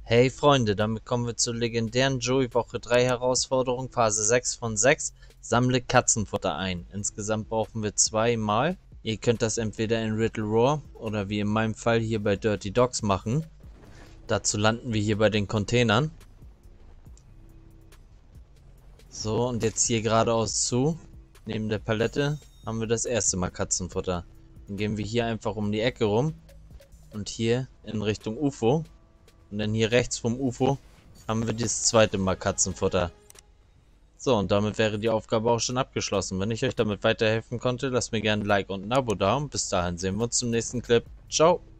Hey Freunde, damit kommen wir zur legendären Joey Woche 3 Herausforderung, Phase 6 von 6. Sammle Katzenfutter ein. Insgesamt brauchen wir zweimal. Ihr könnt das entweder in Riddle Roar oder wie in meinem Fall hier bei Dirty Dogs machen. Dazu landen wir hier bei den Containern. So, und jetzt hier geradeaus zu. Neben der Palette haben wir das erste Mal Katzenfutter. Dann gehen wir hier einfach um die Ecke rum. Und hier in Richtung UFO. Und dann hier rechts vom UFO haben wir das zweite Mal Katzenfutter. So, und damit wäre die Aufgabe auch schon abgeschlossen. Wenn ich euch damit weiterhelfen konnte, lasst mir gerne ein Like und ein Abo da. Und bis dahin sehen wir uns zum nächsten Clip. Ciao!